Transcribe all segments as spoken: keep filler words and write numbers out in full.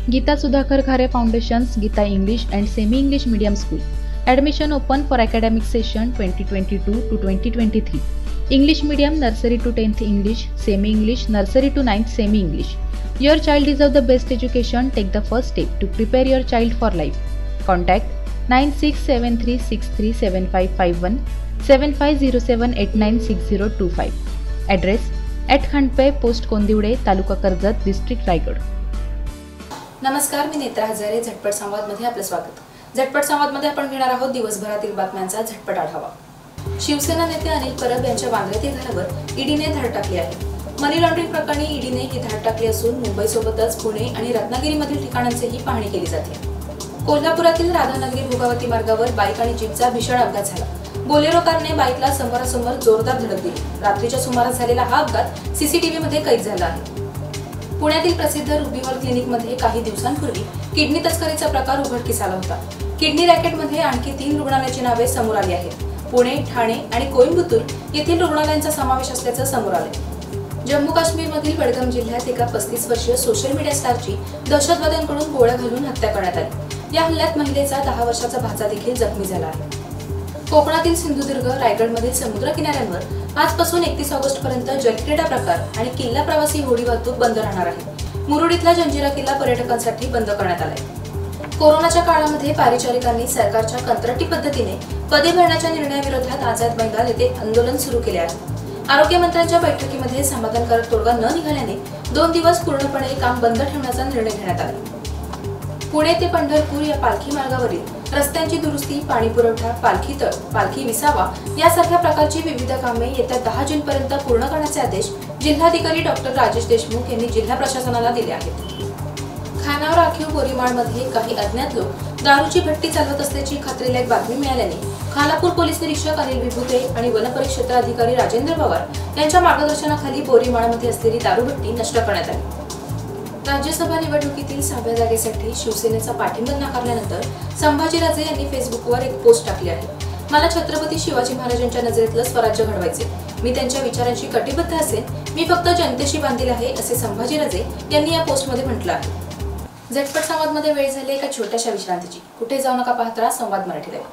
Geeta Sudhakar Khare Foundations, Geeta English and Semi-English Medium School. Admission open for academic session twenty twenty-two to twenty twenty-three. English Medium Nursery to tenth English, Semi-English Nursery to ninth Semi-English. Your child deserves the best education. Take the first step to prepare your child for life. Contact nine six seven three six three seven five five one, seven five zero seven eight nine six zero two five. Address at Khandpe, post Kondivade, taluka Karjat, district Raigad. नमस्कार, मी नेत्रा हजारे. झटपट संवाद मध्ये आपलं स्वागत. झटपट संवाद मध्ये आपण घेणार आहोत दिवसभरातील बातम्यांचा झटपट आढावा. शिवसेना नेते अनिल परब यांच्या वांद्र्यातील घरावर ईडीने धाड टाकली आहे. मनी लॉन्ड्रिंग प्रकरणी ईडीने ही धाड टाकली असून मुंबईसोबतच पुणे आणि रत्नागिरीमधील ठिकाणांचीही पाहणी केली जाते. कोल्हापुरातील राधानगरी भोगावती मार्गावर बाईक आणि जीपचा भीषण अपघात झाला. बोलेरो कारने बाईकला समोरासमोर जोरदार धडक दिली. रात्रीच्या सुमारास झालेला हा अपघात सीसीटीव्ही मध्ये कैद झाला आहे. पुण्यातील प्रसिद्ध रुबी हॉल क्लिनिक मध्ये काही दिवसांपूर्वी किडनी तस्करीचा प्रकार उघडकीस आला होता. किडनी रॅकेटमध्ये आणखी तीन रुग्णालयाची नावे समोर आली आहेत. पुणे, ठाणे आणि कोइंबतूर येथील रुग्णालयांचा समावेश असल्याचं समोर आले. जम्मू काश्मीरमधील बडगाम जिल्ह्यात एका पस्तीस वर्षीय सोशल मीडिया स्टारची दहशतवाद्यांकडून गोळ्या घालून हत्या करण्यात आली. या हल्ल्यात महिलेचा दहा वर्षाचा भाचा देखील जखमी झाला आहे. कोकणातील सिंधुदुर्ग, रायगडमधील समुद्र किनाऱ्यांवर आजपासून एकतीस ऑगस्ट पर्यंत जलक्रीडा प्रकार आणि किल्ला प्रवासी होडी वाहतूक बंद राहणार आहे. मुरुड इथला जंजिरा किल्ला पर्यटकांसाठी बंद करण्यात आलाय. कोरोनाच्या काळामध्ये परिचारिकांनी सरकारच्या कंत्राटी पद्धतीने पदे भरण्याच्या निर्णयाविरोधात आझाद मैदान येथे आंदोलन सुरू केले आहे. आरोग्य मंत्र्यांच्या बैठकीमध्ये समाधानकारक तोडगा न निघाल्याने दोन दिवस पूर्णपणे काम बंद ठेवण्याचा निर्णय घेण्यात आला. पुणे ते पंढरपूर या पालखी मार्गावरील रस्त्यांची दुरुस्ती, पाणी पुरवठा, पालखी तळ, पालखी विसावा यासारख्या प्रकारची विविध कामे येत्या दहा जून पर्यंत पूर्ण करण्याचे आदेश जिल्हाधिकारी डॉक्टर राजेश देशमुख यांनी जिल्हा प्रशासनाला दिले आहेत. खानावर राखीव बोरीमाळमध्ये काही अज्ञात लोक दारूची भट्टी चालवत असल्याची खात्रीलायक बातमी मिळाल्याने खालापूर पोलीस निरीक्षक अनिल विभुते आणि वनपरिक्षेत्र अधिकारी राजेंद्र पवार यांच्या मार्गदर्शनाखाली बोरीमाळमध्ये असलेली दारूभट्टी नष्ट करण्यात आली. राज्यसभा निवडणुकीतील सहाव्या जागेसाठी शिवसेनेचा पाठिंबा नाकारल्यानंतर संभाजीराजे यांनी फेसबुकवर एक पोस्ट टाकली आहे. मला छत्रपती शिवाजी महाराजांच्या नजरेतलं स्वराज्य घडवायचे. मी त्यांच्या विचारांशी कटिबद्ध असेल. मी फक्त जनतेशी बांधील आहे, असे संभाजीराजे यांनी या पोस्टमध्ये म्हटलं आहे. झटपट संवाद मध्ये वेळ झाली एका छोट्याशा विश्रांतीची. कुठे जाऊ नका, पाहत राहा संवाद मराठी लाईव्ह.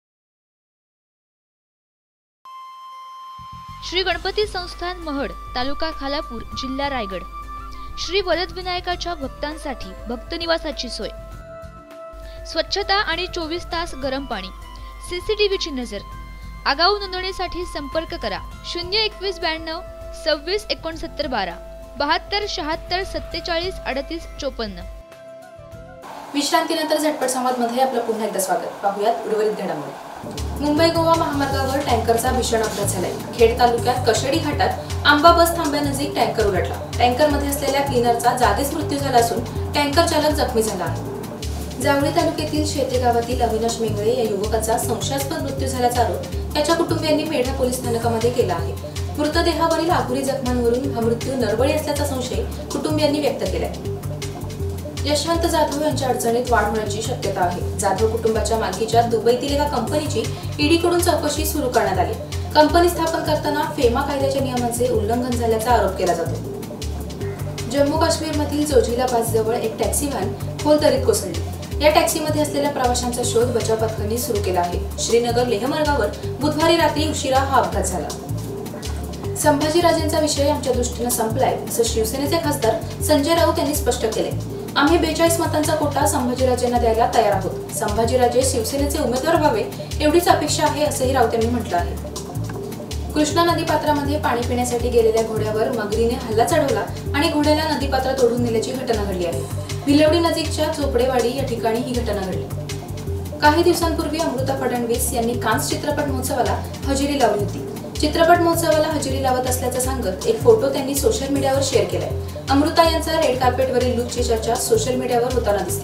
श्री गणपती संस्थान महड, तालुका खालापूर, जिल्हा रायगड. श्री वरद विनायकाच्या भक्तांसाठी भक्त निवासाची सोय, स्वच्छता आणि चोवीस तास गरम पाणी, सीसीटीव्हीची नजर. आगाऊ नोंदणीसाठी संपर्क करा शून्य एकवीस ब्याण्णव सव्वीस एकोणसत्तर बारा बहात्तर शहात्तर सत्तेचाळीस अडतीस चोपन्न. विश्रांतीनंतर झटपट संवाद मध्ये आपलं पुन्हा एकदा स्वागत. पाहूयात उर्वरित घडामोडी. मुंबई गोवा महामार्गावर टँकरचा भीषण अपघात झालाय. खेड तालुक्यात कशेडी घाटात आंबा बस थांब्यानजीक टँकर उलटला. टँकरमध्ये असलेल्या क्लीनरचा जागीच मृत्यू झाला असून टँकर चालक जखमी झाला आहे. जावळी तालुक्यातील शेते गावातील अविनाश मेंगळे या युवकाचा संशयास्पद मृत्यू झाल्याचा आरोप त्याच्या कुटुंबियांनी मेढा पोलीस स्थानकामध्ये केला आहे. मृतदेहावरील आखुरी जखमांवरून हा मृत्यू नरबळी असल्याचा संशय कुटुंबियांनी व्यक्त केलाय. यशवंत जाधव यांच्या अडचणीत वाढ होण्याची शक्यता आहे. जाधव कुटुंबाच्या मालकीच्या दुबईतील एका कंपनीची ईडीकडून चौकशी सुरू करण्यात आली. कंपनी स्थापन करताना फेमा कायद्याच्या नियमांचे उल्लंघन झाल्याचा आरोप केला जातो. जम्मू काश्मीरमधील जोजिला पास जवळ एक टॅक्सी व्हॅन खोल दरीत कोसळली. या टॅक्सीमध्ये असलेल्या प्रवाशांचा शोध बचाव पथकांनी सुरू केला आहे. श्रीनगर लेह मार्गावर बुधवारी रात्री उशिरा हा अपघात झाला. संभाजीराजेंचा विषय आमच्या दृष्टीने संपलाय, असं शिवसेनेचे खासदार संजय राऊत यांनी स्पष्ट केले. आम्ही बेचाळीस मतांचा कोटा संभाजीराजेंना द्यायला तयार आहोत. संभाजीराजे शिवसेनेचे उमेदवार व्हावे एवढीच अपेक्षा आहे, असंही राऊत यांनी म्हटलं आहे. कृष्णा नदीपात्रामध्ये पाणी पिण्यासाठी गेलेल्या घोड्यावर मगरीने हल्ला चढवला आणि घोड्याला नदीपात्रात ओढून नेल्याची घटना घडली आहे. भिलवडी नजीकच्या चोपडेवाडी या ठिकाणी ही घटना घडली. काही दिवसांपूर्वी अमृता फडणवीस यांनी कान्स चित्रपट महोत्सवाला हजेरी लावली होती. चित्रपट महोत्सवाला हजेरी लावत असल्याचं सांगत एक फोटो त्यांनी सोशल मीडियावर शेअर केलाय. अमृता यांचा रेड कार्पेटवरील लुकची चर्चा सोशल मीडियावर होताना दिसते.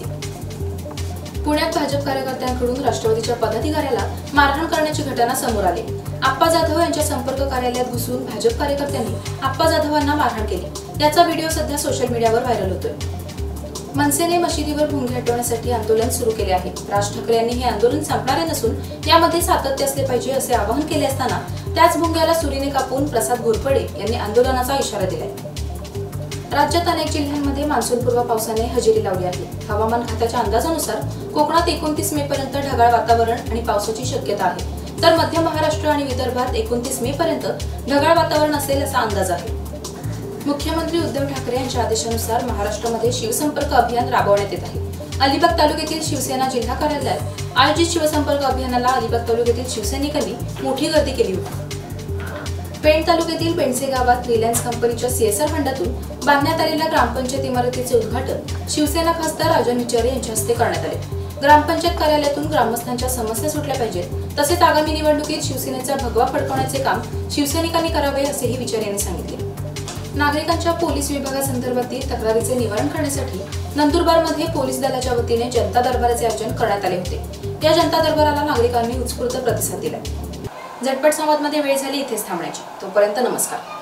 पुण्यात भाजप कार्यकर्त्यांकडून राष्ट्रवादीच्या पदाधिकाऱ्याला मारहाण करण्याची घटना समोर आली. आप्पा जाधव यांच्या संपर्क कार्यालयात घुसून भाजप कार्यकर्त्यांनी आप्पा जाधवांना मारहाण केली. याचा व्हिडिओ सध्या सोशल मीडियावर व्हायरल होतोय. मनसेने मशिदीवर भोंगे हटवण्यासाठी आंदोलन सुरू केले आहे. राज ठाकरे यांनी हे आंदोलन संपणारे नसून यामध्ये सातत्य असले पाहिजे असे आवाहन केले असताना त्याच भोंग्याला सुरीने कापून प्रसाद घोरपडे यांनी आंदोलनाचा इशारा दिलाय. राज्यात अनेक जिल्ह्यांमध्ये मान्सूनपूर्व पावसाने हजेरी लावली आहे. हवामान खात्याच्या अंदाजानुसार कोकणात एकोणतीस मे पर्यंत ढगाळ वातावरण आणि पावसाची शक्यता आहे, तर मध्य महाराष्ट्र आणि विदर्भात एकोणतीस मे पर्यंत ढगाळ वातावरण असेल असा अंदाज आहे. मुख्यमंत्री उद्धव ठाकरे यांच्या आदेशानुसार महाराष्ट्रामध्ये शिवसंपर्क अभियान राबवण्यात येत आहे. अलिबाग तालुक्यातील शिवसेना जिल्हा कार्यालयात आयोजित शिवसंपर्क अभियानाला अलिबाग तालुक्यातील शिवसैनिकांनी मोठी गर्दी केली होती. पेण तालुक्यातील पेणसे गावात रिलायन्स कंपनीच्या सीएसआर फंडातून बांधण्यात आलेल्या ग्रामपंचायत इमारतीचे उद्घाटन शिवसेना खासदार राजन विचारे यांच्या हस्ते करण्यात आले. ग्रामपंचायत कार्यालयातून ग्रामस्थांच्या समस्या सुटल्या पाहिजेत, तसेच आगामी निवडणुकीत शिवसेनेचा भगवा फडकवण्याचे काम शिवसैनिकांनी करावे असेही विचारे यांनी सांगितले. नागरिकांच्या पोलीस विभागासंदर्भातील तक्रारीचे निवारण करण्यासाठी नंदुरबारमध्ये पोलीस दलाच्या वतीने जनता दरबाराचे आयोजन करण्यात आले होते. या जनता दरबाराला नागरिकांनी उत्स्फूर्त प्रतिसाद दिला. झटपट संवादमध्ये वेळ झाली इथेच थांबण्याची. तोपर्यंत नमस्कार.